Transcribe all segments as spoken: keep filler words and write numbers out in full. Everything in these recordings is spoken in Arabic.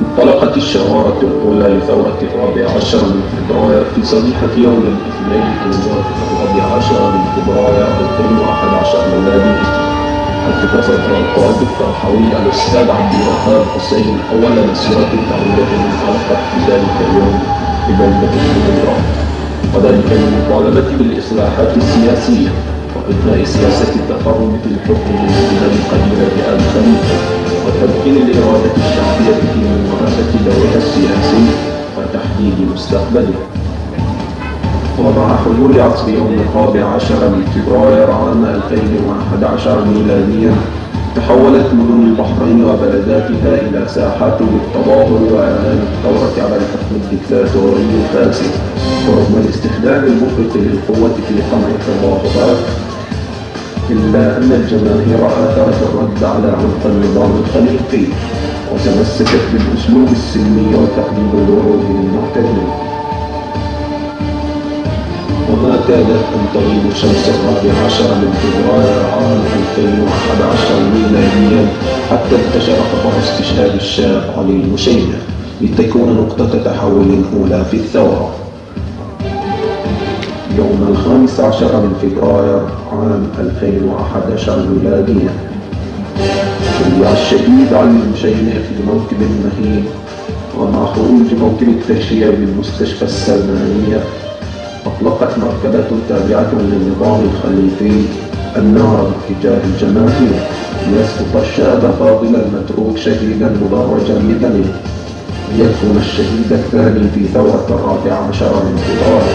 انطلقت الشرارة الأولى لثورة الرابع عشر من فبراير في صبيحة يوم الاثنين الموافق الرابع عشر من فبراير ألفين وأحد عشر ميلادي، حيث تصدر القائد الطرحوي الأستاذ عبد الوهاب حسين أول مسيرة دعوية انطلقت في ذلك اليوم في بلدة القدرة، وذلك للمطالبة بالإصلاحات السياسية وإبناء سياسة التفرد في الحكم من قبل قبيلة آل خليفة، وتمكين الإرادة الشعبية في ممارسة دورها السياسي وتحديد مستقبله. ومع حلول عصر يوم الرابع عشر من فبراير عام ألفين وأحد عشر ميلاديا، تحولت مدن البحرين وبلداتها إلى ساحات للتظاهر وإعلان الثورة على الحكم الدكتاتوري الفاسد، ورغم الاستخدام المفرط للقوة في قمع التظاهرات، إلا أن الجماهير آثرت الرد على عنف النظام الخليفي وتمسكت بالأسلوب السلمي وتحديد الورود للمعتدين. وما كادت أن تغيب شمس الرابع عشر من فبراير عام ألفين وأحد عشر ميلاديا حتى انتشر خبر استشهاد الشاب علي المشيع لتكون نقطة تحول أولى في الثورة. يوم الخامس عشر من فبراير عام ألفين وأحد عشر ميلاديا، شيع الشهيد علي المشيع في موكب مهيب، ومع خروج موكب التشييع بالمستشفى السلمانية أطلقت مركبة تابعة للنظام الخليفي النار باتجاه الجماهير ليسقط الشاب فاضل المتروك شهيدا مدرجا بدمه، ليكون الشهيد الثاني في ثورة الرابع عشر من فبراير.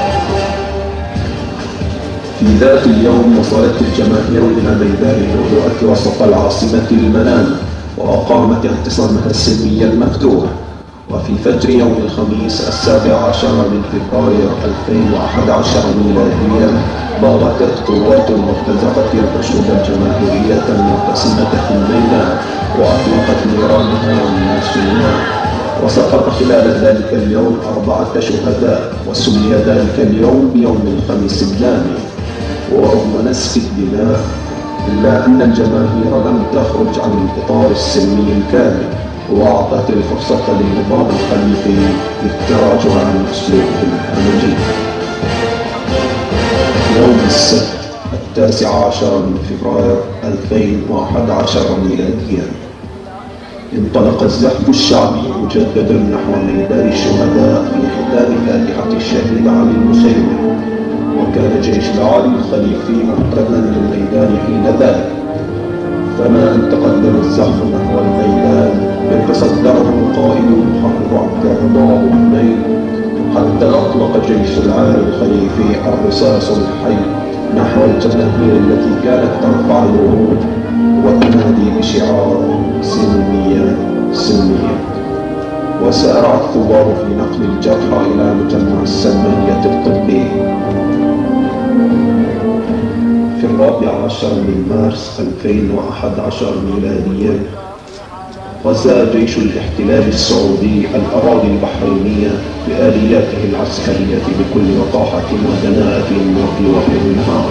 في ذات اليوم وصلت الجماهير إلى ميدان اللؤلؤة وسط العاصمة المنامة وأقامت اعتصامها السلمي المفتوح. وفي فجر يوم الخميس السابع عشر من فبراير ألفين وأحد عشر ميلاديا ضاغطت قوات المرتزقة الحشود الجماهيرية المعتصمة في الميدان وأطلقت نيرانها والناس النار، وسقط خلال ذلك اليوم أربعة شهداء، وسمي ذلك اليوم بيوم الخميس الدامي. ورغم نسف الدماء إلا أن الجماهير لم تخرج عن الإطار السلمي الكامل، وأعطت الفرصة للنظام الخليفي للتراجع عن أسلوبه الهمجي. يوم السبت التاسع عشر من فبراير ألفين وأحد عشر ميلاديا انطلق الزحف الشعبي مجددا نحو ميدان الشهداء في ختام فاتحة الشهيد علي المشيع، وكان جيش العالي الخليفي مقترنا للميدان حين ذلك. فما أن تقدم الزحف نحو الميدان يتصدره القائد المحرر عبد الرضا أبو حميد، حتى أطلق جيش العالي الخليفي الرصاص الحي نحو الجماهير التي كانت ترفع الورود وتنادي بشعار سلميا سلميا. وسارع الثوار في نقل الجرحى إلى مجمع السلمانية الطبي. في الرابع عشر من مارس ألفين وأحد عشر ميلاديا غزا جيش الاحتلال السعودي الأراضي البحرينية بآلياته العسكرية بكل وقاحة ودناءة وفي وحي النهار.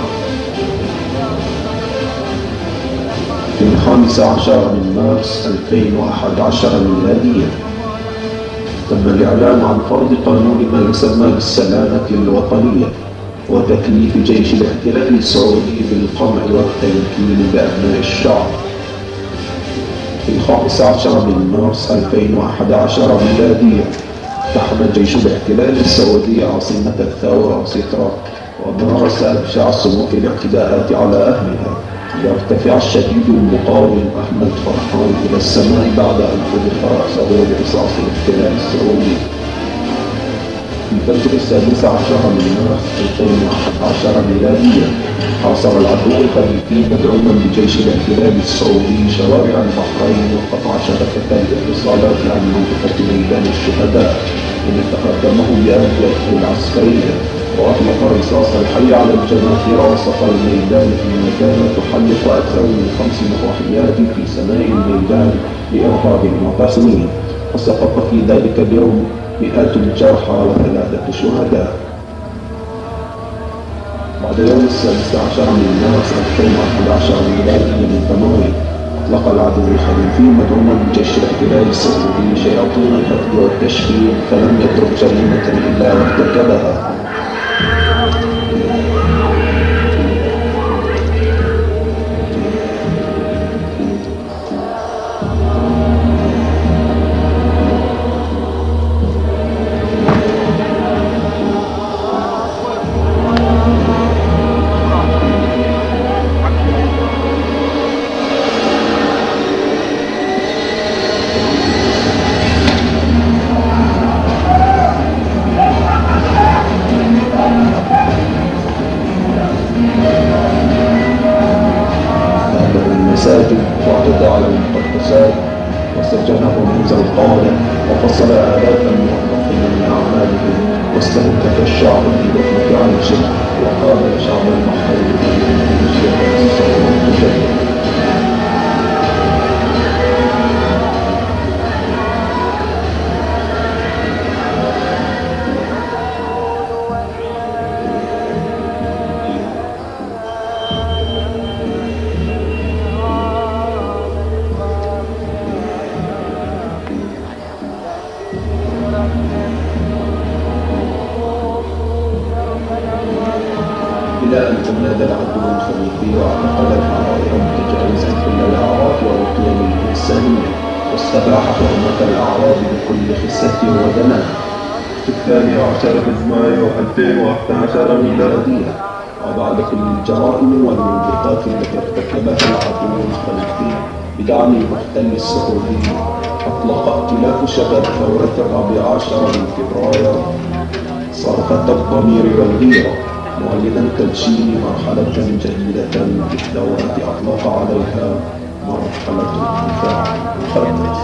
في الخامس عشر من مارس ألفين وأحد عشر ميلاديا تم الإعلان عن فرض قانون ما يسمى بالسلامة الوطنية وتكليف جيش الاحتلال السعودي بالقمع والتمكين بأبناء الشعب. في الخامس عشر من مارس ألفين وأحد عشر ميلاديا اقتحم جيش الاحتلال السعودي عاصمة الثورة سترة ومارس أبشع سلوك الاعتداءات على أهلها، ليرتفع الشديد المقاوم أحمد فرحان إلى السماء بعد أن حذف رأسه برصاص الاحتلال السعودي. في فجر السادس عشر من مارس ألفين وأحد عشر ميلاديا حاصر العدو الخليفي مدعوما بجيش الاحتلال السعودي شوارع البحرين وقطع شبكة الاتصالات عن منطقة ميدان الشهداء الذي تقدمه بأهدافه العسكرية، وأطلق الرصاص الحي على الجماهير وسط الميدان فيما كانت تحلق أكثر من خمس مطرحيات في سماء الميدان لإرهاب المعتصمين، وسقط في ذلك اليوم مئات الجرحى وثلاثة شهداء. بعد يوم السادس عشر من مارس ألفين وأحد عشر ميلادي من ثمانية أطلق العدو الخليفي مدعوما بجيش الاحتلال السعودي شياطين الحقد والتشكيك، فلم يترك جريمة إلا وارتكبها. المساجد واعتدى على المقدسات وسجن رموز القادة وفصل آلاف الموظفين من أعمالهم واستهدف الشعب في دفنة عيشه وقال شعب المحارب إلى أن تماد العدو الخليفي واعتقد الحرائر متجاوزا كل الأعراف والقيم الإنسانية، واستباح حرمة الأعراض بكل خسة ودناء. في الثاني عشر من مايو ألفين وأحد عشر ميلادية، وبعد كل الجرائم والموبقات التي ارتكبها العدو الخليفي بدعم المحتل السعودي، أطلق ائتلاف شباب ثورة الرابع عشر من فبراير صرخة الضمير والغيرة، معلنا تدشين مرحلة جديدة في الثورة أطلق عليها مرحلة الدفاع المقدس.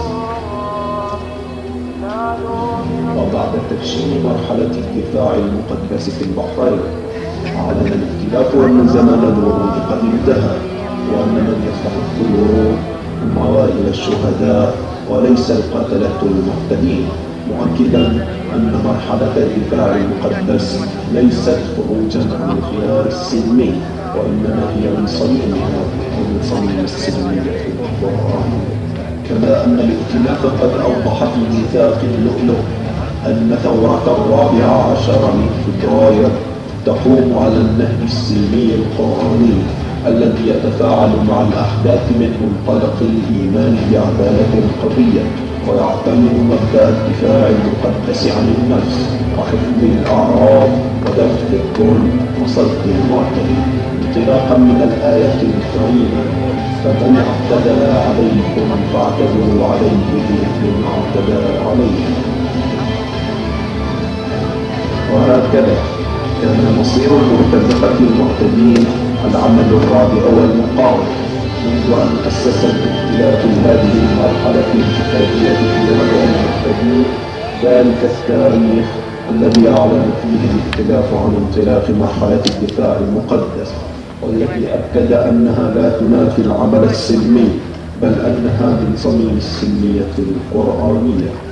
وبعد تدشين مرحلة الدفاع المقدس في البحرين، أعلن الائتلاف أن زمن الورود قد انتهى، وأن من يستحق الورود هم أوائل الشهداء وليس القتلة المعتدين، مؤكدا أن مرحلة الدفاع المقدس ليست خروجا عن الخيار السلمي، وإنما هي من صميمها ومن صميم السلمية القرآنية. كما أن الائتلاف قد أوضح في ميثاق اللؤلؤ أن ثورة الرابع عشر من فبراير تقوم على النهج السلمي القرآني الذي يتفاعل مع الأحداث من منطلق الإيمان بعدالة القضية، ويعتمد مبدأ الدفاع المقدس عن النفس وحفظ الأعراض ودفع الظلم وصد المعتدي، انطلاقا من الآية الكريمة: فمن اعتدى عليكم فاعتدوا عليه بمثل ما اعتدى عليكم. وهكذا كان مصير المرتزقة المعتدين العمل الرابع والمقاوم منذ أن أسس الائتلاف هذه المرحلة الجهادية في وضع المعتدين، ذلك التاريخ الذي أعلن فيه الائتلاف عن انطلاق مرحلة الدفاع المقدس، والتي أكد أنها لا تنافي العمل السلمي، بل أنها من صميم السلمية القرآنية.